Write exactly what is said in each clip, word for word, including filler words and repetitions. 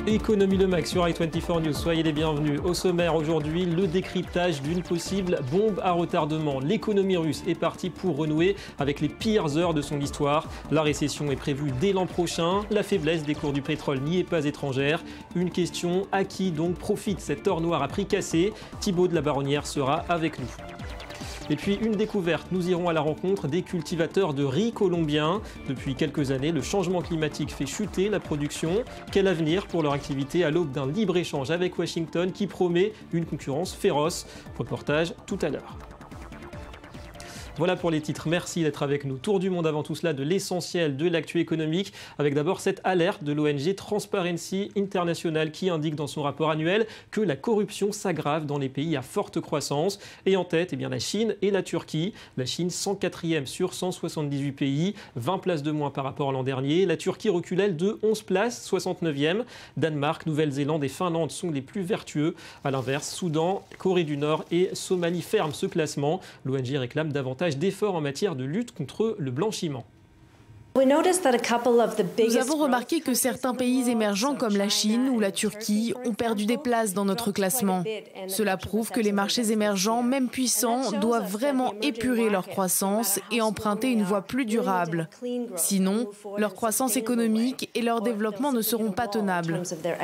Économie le Mac sur i vingt-quatre News, soyez les bienvenus. Au sommaire aujourd'hui, le décryptage d'une possible bombe à retardement. L'économie russe est partie pour renouer avec les pires heures de son histoire. La récession est prévue dès l'an prochain. La faiblesse des cours du pétrole n'y est pas étrangère. Une question, à qui donc profite cet or noir à prix cassé? Thibaut de la Baronnière sera avec nous. Et puis une découverte, nous irons à la rencontre des cultivateurs de riz colombiens. Depuis quelques années, le changement climatique fait chuter la production. Quel avenir pour leur activité à l'aube d'un libre-échange avec Washington qui promet une concurrence féroce? Reportage tout à l'heure. Voilà pour les titres, merci d'être avec nous. Tour du monde avant tout cela de l'essentiel de l'actu économique, avec d'abord cette alerte de l'O N G Transparency International qui indique dans son rapport annuel que la corruption s'aggrave dans les pays à forte croissance. Et en tête, eh bien, la Chine et la Turquie. La Chine cent quatrième sur cent soixante-dix-huit pays, vingt places de moins par rapport à l'an dernier. La Turquie recule elle de onze places, soixante-neuvième. Danemark, Nouvelle-Zélande et Finlande sont les plus vertueux. A l'inverse, Soudan, Corée du Nord et Somalie ferment ce classement. L'O N G réclame davantage d'efforts en matière de lutte contre le blanchiment. Nous avons remarqué que certains pays émergents comme la Chine ou la Turquie ont perdu des places dans notre classement. Cela prouve que les marchés émergents, même puissants, doivent vraiment épurer leur croissance et emprunter une voie plus durable. Sinon, leur croissance économique et leur développement ne seront pas tenables.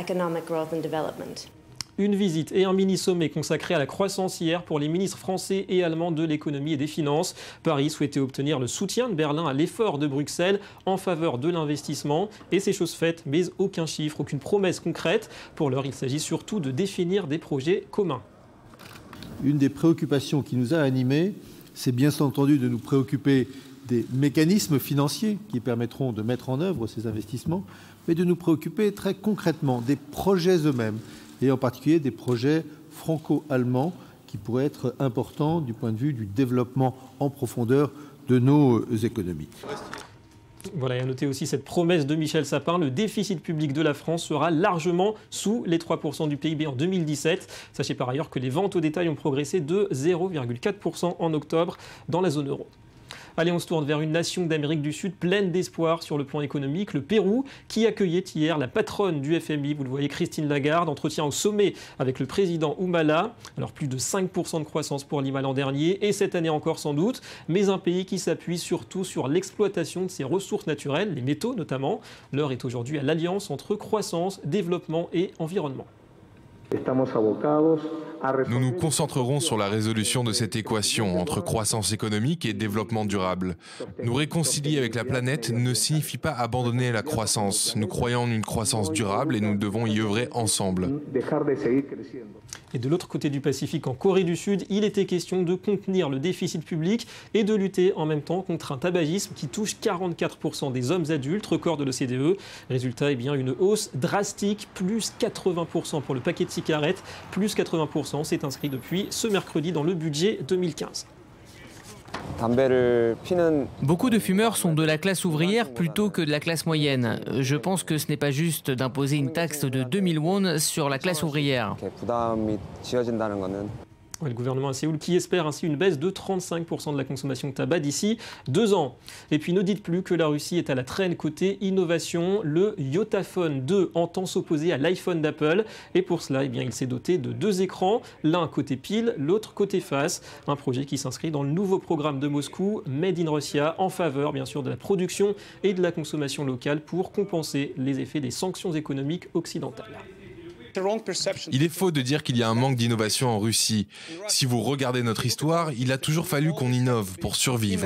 Une visite et un mini-sommet consacré à la croissance hier pour les ministres français et allemands de l'économie et des finances. Paris souhaitait obtenir le soutien de Berlin à l'effort de Bruxelles en faveur de l'investissement. Et c'est chose faite, mais aucun chiffre, aucune promesse concrète. Pour l'heure, il s'agit surtout de définir des projets communs. Une des préoccupations qui nous a animés, c'est bien entendu de nous préoccuper des mécanismes financiers qui permettront de mettre en œuvre ces investissements, mais de nous préoccuper très concrètement des projets eux-mêmes, et en particulier des projets franco-allemands qui pourraient être importants du point de vue du développement en profondeur de nos économies. Voilà, et à noter aussi cette promesse de Michel Sapin, le déficit public de la France sera largement sous les trois pour cent du P I B en deux mille dix-sept. Sachez par ailleurs que les ventes au détail ont progressé de zéro virgule quatre pour cent en octobre dans la zone euro. Allez, on se tourne vers une nation d'Amérique du Sud pleine d'espoir sur le plan économique, le Pérou, qui accueillait hier la patronne du F M I, vous le voyez, Christine Lagarde, entretien au sommet avec le président Humala. Alors plus de cinq pour cent de croissance pour Lima l'an dernier, et cette année encore sans doute, mais un pays qui s'appuie surtout sur l'exploitation de ses ressources naturelles, les métaux notamment. L'heure est aujourd'hui à l'alliance entre croissance, développement et environnement. Nous nous concentrerons sur la résolution de cette équation entre croissance économique et développement durable. Nous réconcilier avec la planète ne signifie pas abandonner la croissance. Nous croyons en une croissance durable et nous devons y œuvrer ensemble. Et de l'autre côté du Pacifique, en Corée du Sud, il était question de contenir le déficit public et de lutter en même temps contre un tabagisme qui touche quarante-quatre pour cent des hommes adultes, record de l'O C D E. Résultat, eh bien, une hausse drastique, plus quatre-vingts pour cent pour le paquet de cigarettes, plus quatre-vingts pour cent, c'est inscrit depuis ce mercredi dans le budget deux mille quinze. Beaucoup de fumeurs sont de la classe ouvrière plutôt que de la classe moyenne. Je pense que ce n'est pas juste d'imposer une taxe de deux mille won sur la classe ouvrière. Le gouvernement à Séoul qui espère ainsi une baisse de trente-cinq pour cent de la consommation de tabac d'ici deux ans. Et puis ne dites plus que la Russie est à la traîne côté innovation. Le Yotaphone deux entend s'opposer à l'iPhone d'Apple. Et pour cela, eh bien, il s'est doté de deux écrans, l'un côté pile, l'autre côté face. Un projet qui s'inscrit dans le nouveau programme de Moscou, Made in Russia, en faveur bien sûr de la production et de la consommation locale pour compenser les effets des sanctions économiques occidentales. Il est faux de dire qu'il y a un manque d'innovation en Russie. Si vous regardez notre histoire, il a toujours fallu qu'on innove pour survivre.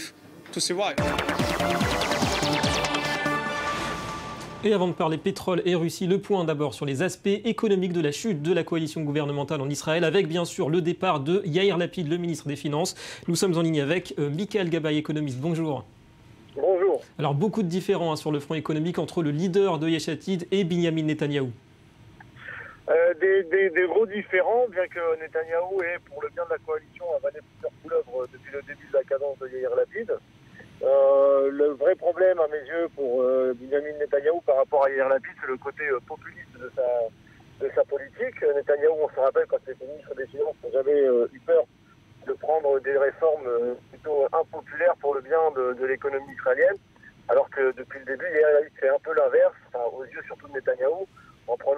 Et avant de parler pétrole et Russie, le point d'abord sur les aspects économiques de la chute de la coalition gouvernementale en Israël, avec bien sûr le départ de Yair Lapid, le ministre des Finances. Nous sommes en ligne avec euh, Michael Gabay, économiste. Bonjour. Bonjour. Alors beaucoup de différends hein, sur le front économique entre le leader de Yesh Atid et Binyamin Netanyahou. Euh, des, des, des gros différends, bien que Netanyahou ait, pour le bien de la coalition, avalé plusieurs couleuvres depuis le début de la cadence de Yair Lapid. Euh, le vrai problème, à mes yeux, pour euh, Binyamin Netanyahou par rapport à Yair Lapid, c'est le côté euh, populiste de sa, de sa politique. Netanyahou, on se rappelle, quand il était ministre des Finances, j'avais euh, eu peur de prendre des réformes euh, plutôt impopulaires pour le bien de, de l'économie israélienne, alors que depuis le début, Yair Lapid fait un peu l'inverse, enfin, aux yeux surtout de Netanyahou, en prenant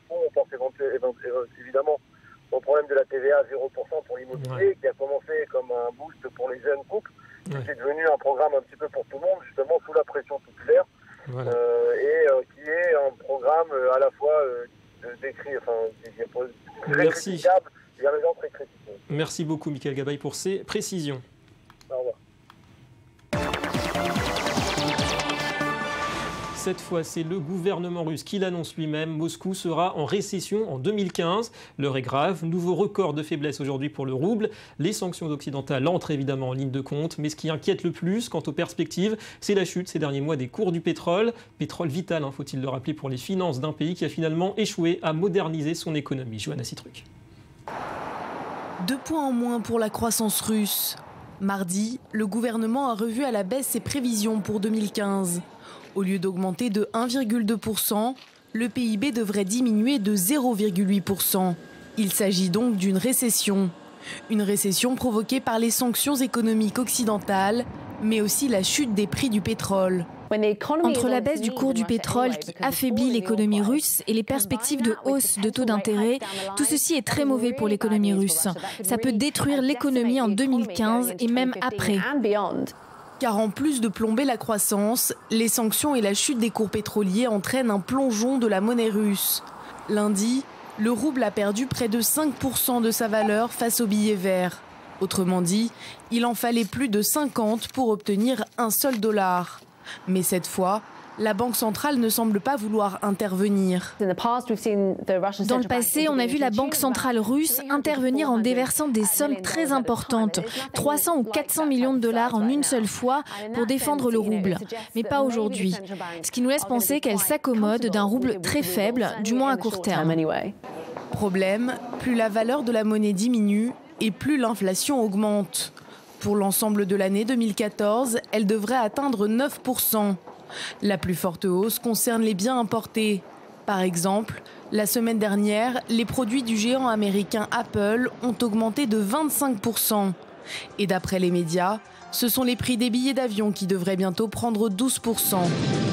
fond, on pense évidemment au problème de la T V A à zéro pour cent pour l'immobilier, ouais. qui a commencé comme un boost pour les jeunes couples, ouais. qui est devenu un programme un petit peu pour tout le monde, justement sous la pression populaire, voilà. euh, et euh, qui est un programme euh, à la fois euh, décrit, enfin, qui est très Merci. critiquable, et en même temps très critiqué. Merci beaucoup, Michael Gabaye, pour ces précisions. Au revoir. Cette fois, c'est le gouvernement russe qui l'annonce lui-même. Moscou sera en récession en deux mille quinze. L'heure est grave. Nouveau record de faiblesse aujourd'hui pour le rouble. Les sanctions occidentales entrent évidemment en ligne de compte. Mais ce qui inquiète le plus quant aux perspectives, c'est la chute ces derniers mois des cours du pétrole. Pétrole vital, hein, faut-il le rappeler, pour les finances d'un pays qui a finalement échoué à moderniser son économie. Johanna Citruc. Deux points en moins pour la croissance russe. Mardi, le gouvernement a revu à la baisse ses prévisions pour deux mille quinze. Au lieu d'augmenter de un virgule deux pour cent, le P I B devrait diminuer de zéro virgule huit pour cent. Il s'agit donc d'une récession. Une récession provoquée par les sanctions économiques occidentales, mais aussi la chute des prix du pétrole. Entre la baisse du cours du pétrole qui affaiblit l'économie russe et les perspectives de hausse de taux d'intérêt, tout ceci est très mauvais pour l'économie russe. Ça peut détruire l'économie en deux mille quinze et même après. Car en plus de plomber la croissance, les sanctions et la chute des cours pétroliers entraînent un plongeon de la monnaie russe. Lundi, le rouble a perdu près de cinq pour cent de sa valeur face au billet vert. Autrement dit, il en fallait plus de cinquante pour obtenir un seul dollar. Mais cette fois, la Banque centrale ne semble pas vouloir intervenir. Dans le passé, on a vu la Banque centrale russe intervenir en déversant des sommes très importantes, trois cents ou quatre cents millions de dollars en une seule fois pour défendre le rouble. Mais pas aujourd'hui. Ce qui nous laisse penser qu'elle s'accommode d'un rouble très faible, du moins à court terme. Problème, plus la valeur de la monnaie diminue et plus l'inflation augmente. Pour l'ensemble de l'année deux mille quatorze, elle devrait atteindre neuf pour cent. La plus forte hausse concerne les biens importés. Par exemple, la semaine dernière, les produits du géant américain Apple ont augmenté de vingt-cinq pour cent. Et d'après les médias, ce sont les prix des billets d'avion qui devraient bientôt prendre douze pour cent.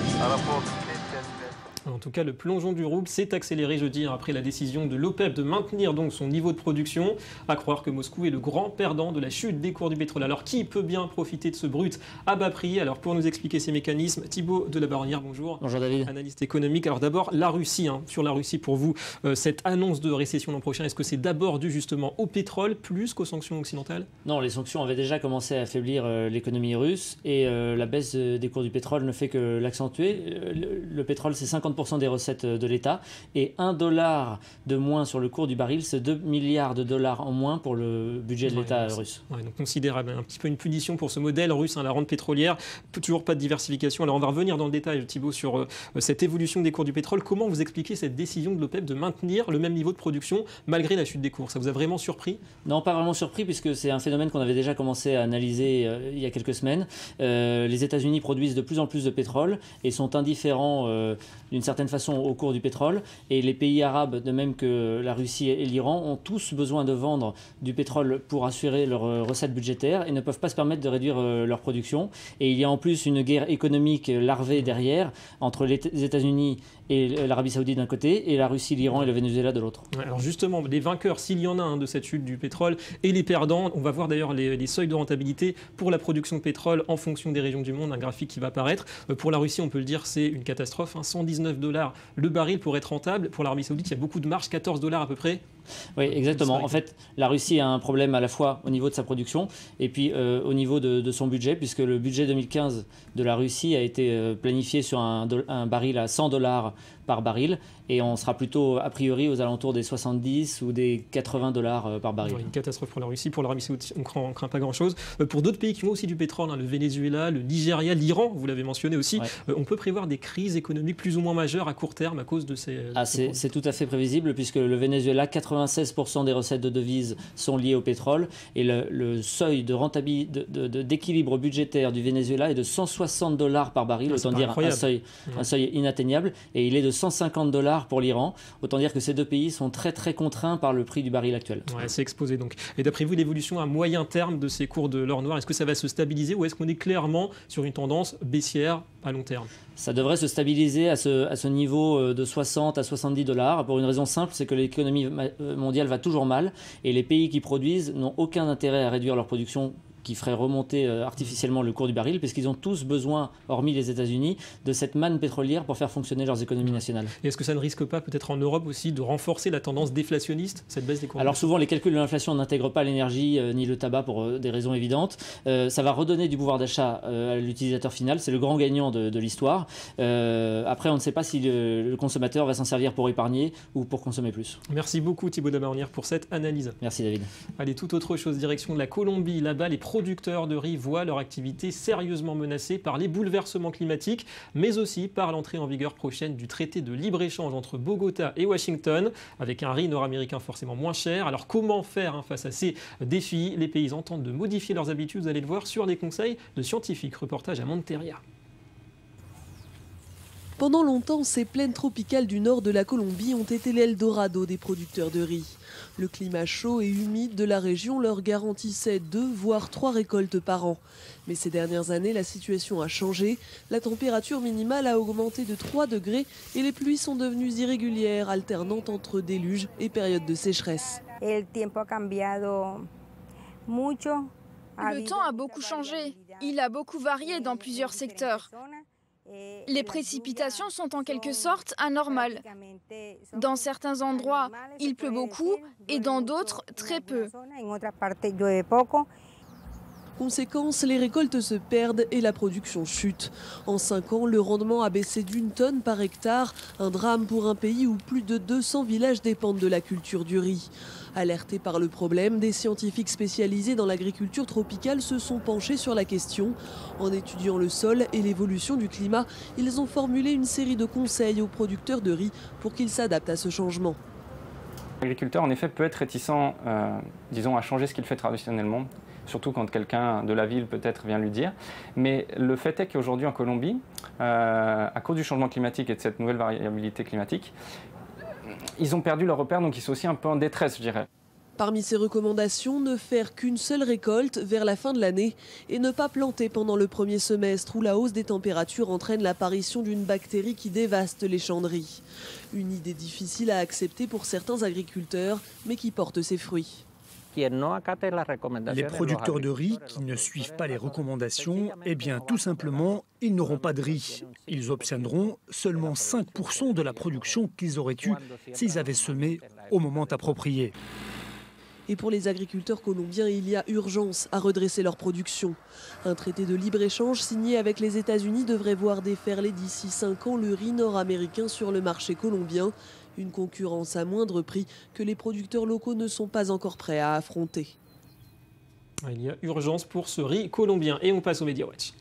En tout cas, le plongeon du rouble s'est accéléré jeudi après la décision de l'OPEP de maintenir donc son niveau de production. À croire que Moscou est le grand perdant de la chute des cours du pétrole. Alors qui peut bien profiter de ce brut à bas prix? Alors pour nous expliquer ces mécanismes, Thibaut de la Baronnière, bonjour. Bonjour David. Analyste économique. Alors d'abord la Russie. Hein. Sur la Russie, pour vous, euh, cette annonce de récession l'an prochain, est-ce que c'est d'abord dû justement au pétrole plus qu'aux sanctions occidentales? Non, les sanctions avaient déjà commencé à affaiblir euh, l'économie russe et euh, la baisse euh, des cours du pétrole ne fait que l'accentuer. Le, le pétrole, c'est cinquante pour cent des recettes de l'État et un dollar de moins sur le cours du baril, c'est deux milliards de dollars en moins pour le budget de l'État ouais, russe. Ouais, donc considérable, un petit peu une punition pour ce modèle russe, hein, la rente pétrolière, toujours pas de diversification. Alors on va revenir dans le détail, Thibaut, sur euh, cette évolution des cours du pétrole. Comment vous expliquez cette décision de l'OPEP de maintenir le même niveau de production malgré la chute des cours? Ça vous a vraiment surpris? Non, pas vraiment surpris puisque c'est un phénomène qu'on avait déjà commencé à analyser euh, il y a quelques semaines. Euh, les États-Unis produisent de plus en plus de pétrole et sont indifférents euh, d'une certaine façon au cours du pétrole, et les pays arabes, de même que la Russie et l'Iran, ont tous besoin de vendre du pétrole pour assurer leurs recettes budgétaires et ne peuvent pas se permettre de réduire leur production. Et il y a en plus une guerre économique larvée derrière entre les États-Unis et l'Arabie Saoudite d'un côté et la Russie, l'Iran et le Venezuela de l'autre. Ouais, alors justement, les vainqueurs, s'il y en a un, de cette chute du pétrole, et les perdants, on va voir d'ailleurs les, les seuils de rentabilité pour la production de pétrole en fonction des régions du monde, un graphique qui va apparaître. Euh, pour la Russie, on peut le dire, c'est une catastrophe, hein, cent dix-neuf dollars le baril pour être rentable. Pour l'Arabie Saoudite, il y a beaucoup de marge, quatorze dollars à peu près. Oui, exactement. En fait, la Russie a un problème à la fois au niveau de sa production et puis euh, au niveau de, de son budget, puisque le budget deux mille quinze de la Russie a été euh, planifié sur un, un baril à cent dollars par baril, et on sera plutôt a priori aux alentours des soixante-dix ou des quatre-vingts dollars par baril. Ouais, une catastrophe pour la Russie. Pour l'Arabie Saoudite, on ne craint, craint pas grand-chose. Euh, pour d'autres pays qui ont aussi du pétrole, hein, le Venezuela, le Nigeria, l'Iran, vous l'avez mentionné aussi, ouais. euh, on peut prévoir des crises économiques plus ou moins majeures à court terme à cause de ces... Ah, c'est, c'est tout à fait prévisible, puisque le Venezuela, quatre-vingt-seize pour cent des recettes de devises sont liées au pétrole, et le, le seuil de rentabilité, de, de, d'équilibre budgétaire du Venezuela est de cent soixante dollars par baril, ah, autant dire un seuil, ouais. un seuil inatteignable, et il est de cent cinquante dollars pour l'Iran. Autant dire que ces deux pays sont très très contraints par le prix du baril actuel. Ouais, c'est exposé donc. Et d'après vous, l'évolution à moyen terme de ces cours de l'or noir, est-ce que ça va se stabiliser ou est-ce qu'on est clairement sur une tendance baissière à long terme? Ça devrait se stabiliser à ce, à ce niveau de soixante à soixante-dix dollars pour une raison simple, c'est que l'économie mondiale va toujours mal et les pays qui produisent n'ont aucun intérêt à réduire leur production qui ferait remonter artificiellement le cours du baril, puisqu'ils ont tous besoin, hormis les États-Unis, de cette manne pétrolière pour faire fonctionner leurs économies nationales. Et est-ce que ça ne risque pas, peut-être en Europe aussi, de renforcer la tendance déflationniste, cette baisse des cours? Alors souvent, les calculs de l'inflation n'intègrent pas l'énergie euh, ni le tabac pour euh, des raisons évidentes. Euh, ça va redonner du pouvoir d'achat euh, à l'utilisateur final, c'est le grand gagnant de, de l'histoire. Euh, après, on ne sait pas si le, le consommateur va s'en servir pour épargner ou pour consommer plus. Merci beaucoup Thibaut Damarnière pour cette analyse. Merci David. Allez, toute autre chose, direction de la Colombie. Là-bas, les producteurs de riz voient leur activité sérieusement menacée par les bouleversements climatiques, mais aussi par l'entrée en vigueur prochaine du traité de libre-échange entre Bogota et Washington, avec un riz nord-américain forcément moins cher. Alors comment faire hein, face à ces défis? Les paysans tentent de modifier leurs habitudes, vous allez le voir, sur les conseils de scientifiques. Reportage à Monteria. Pendant longtemps, ces plaines tropicales du nord de la Colombie ont été l'Eldorado des producteurs de riz. Le climat chaud et humide de la région leur garantissait deux voire trois récoltes par an. Mais ces dernières années, la situation a changé. La température minimale a augmenté de trois degrés et les pluies sont devenues irrégulières, alternant entre déluges et périodes de sécheresse. Le temps a beaucoup changé. Il a beaucoup varié dans plusieurs secteurs. Les précipitations sont en quelque sorte anormales. Dans certains endroits, il pleut beaucoup et dans d'autres, très peu. Conséquence, les récoltes se perdent et la production chute. En cinq ans, le rendement a baissé d'une tonne par hectare, un drame pour un pays où plus de deux cents villages dépendent de la culture du riz. Alertés par le problème, des scientifiques spécialisés dans l'agriculture tropicale se sont penchés sur la question. En étudiant le sol et l'évolution du climat, ils ont formulé une série de conseils aux producteurs de riz pour qu'ils s'adaptent à ce changement. L'agriculteur, en effet, peut être réticent, euh, disons, à changer ce qu'il fait traditionnellement, surtout quand quelqu'un de la ville peut-être vient lui dire. Mais le fait est qu'aujourd'hui en Colombie, euh, à cause du changement climatique et de cette nouvelle variabilité climatique, ils ont perdu leur repère, donc ils sont aussi un peu en détresse, je dirais. Parmi ces recommandations, ne faire qu'une seule récolte vers la fin de l'année et ne pas planter pendant le premier semestre où la hausse des températures entraîne l'apparition d'une bactérie qui dévaste les champs de riz. Une idée difficile à accepter pour certains agriculteurs, mais qui porte ses fruits. Les producteurs de riz qui ne suivent pas les recommandations, eh bien tout simplement, ils n'auront pas de riz. Ils obtiendront seulement cinq pour cent de la production qu'ils auraient eue s'ils avaient semé au moment approprié. Et pour les agriculteurs colombiens, il y a urgence à redresser leur production. Un traité de libre-échange signé avec les États-Unis devrait voir déferler d'ici cinq ans le riz nord-américain sur le marché colombien. Une concurrence à moindre prix que les producteurs locaux ne sont pas encore prêts à affronter. Il y a urgence pour ce riz colombien. Et on passe au Media Watch.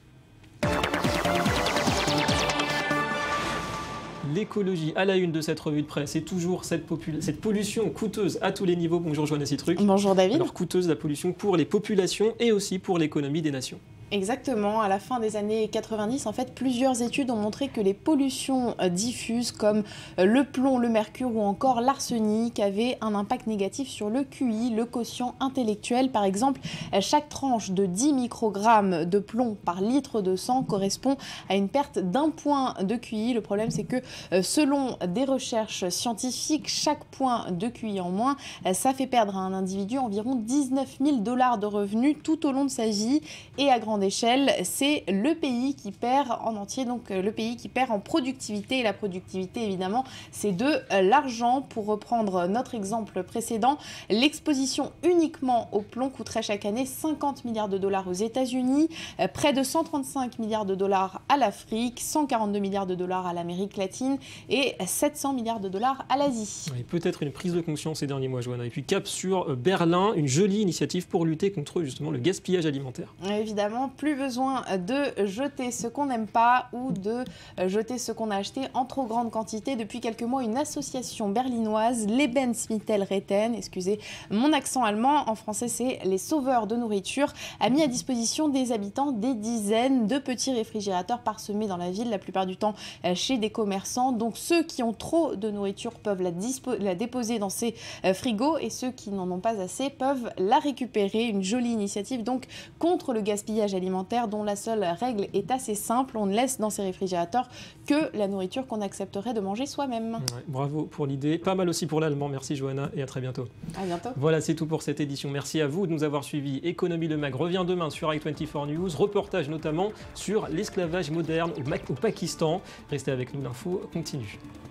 L'écologie à la une de cette revue de presse et toujours cette, cette pollution coûteuse à tous les niveaux. Bonjour Johanna Citruc. Bonjour David. Alors coûteuse la pollution pour les populations et aussi pour l'économie des nations. Exactement, à la fin des années quatre-vingt-dix, en fait, plusieurs études ont montré que les pollutions diffuses comme le plomb, le mercure ou encore l'arsenic avaient un impact négatif sur le Q I, le quotient intellectuel. Par exemple, chaque tranche de dix microgrammes de plomb par litre de sang correspond à une perte d'un point de Q I. Le problème, c'est que selon des recherches scientifiques, chaque point de Q I en moins, ça fait perdre à un individu environ dix-neuf mille dollars de revenus tout au long de sa vie et à grande échelle, c'est le pays qui perd en entier, donc le pays qui perd en productivité. Et la productivité, évidemment, c'est de l'argent. Pour reprendre notre exemple précédent, l'exposition uniquement au plomb coûterait chaque année cinquante milliards de dollars aux États-Unis, près de cent trente-cinq milliards de dollars à l'Afrique, cent quarante-deux milliards de dollars à l'Amérique latine et sept cents milliards de dollars à l'Asie. Peut-être une prise de conscience ces derniers mois, Johanna. Et puis cap sur Berlin, une jolie initiative pour lutter contre justement le gaspillage alimentaire. Évidemment, maintenant plus besoin de jeter ce qu'on n'aime pas ou de jeter ce qu'on a acheté en trop grande quantité. Depuis quelques mois, une association berlinoise, Lebensmittelretten, excusez mon accent allemand, en français c'est les sauveurs de nourriture, a mis à disposition des habitants des dizaines de petits réfrigérateurs parsemés dans la ville, la plupart du temps chez des commerçants. Donc ceux qui ont trop de nourriture peuvent la, la déposer dans ces frigos et ceux qui n'en ont pas assez peuvent la récupérer. Une jolie initiative donc contre le gaspillage alimentaire dont la seule règle est assez simple, on ne laisse dans ces réfrigérateurs que la nourriture qu'on accepterait de manger soi-même. Ouais, bravo pour l'idée, pas mal aussi pour l'allemand. Merci Johanna et à très bientôt. À bientôt. Voilà, c'est tout pour cette édition. Merci à vous de nous avoir suivis. Économie Le Mag revient demain sur i vingt-quatre News, reportage notamment sur l'esclavage moderne au Pakistan. Restez avec nous, l'info continue.